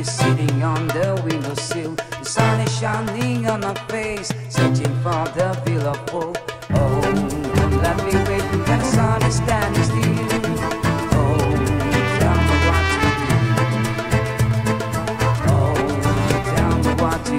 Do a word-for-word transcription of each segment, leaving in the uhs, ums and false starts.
sitting on the windowsill. The sun is shining on my face, searching for the feel of hope. Oh, don't let me wait when the sun is standing still. Oh, tell me what to do. Oh, tell me what to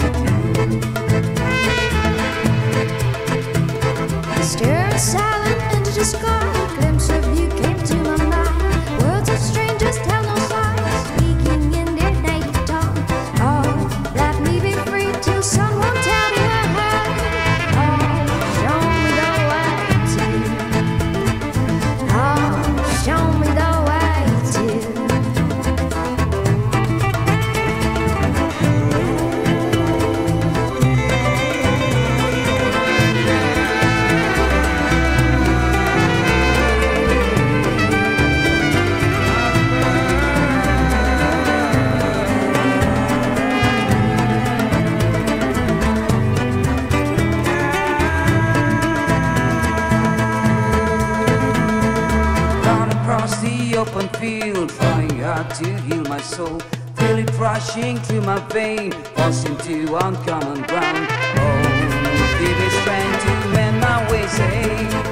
do. I stared silent into the sky. A glimpse of you came to my mind. Words of strangers tell no lies, speaking in their native tongue. Oh, let me be free till someone tell me how. Oh, show me the way to. Oh, show me the way to. Run across the open field, trying hard to heal my soul. Feel it rushing through my vein, forcing to uncommon ground. Oh, give it strength to mend my ways, hey.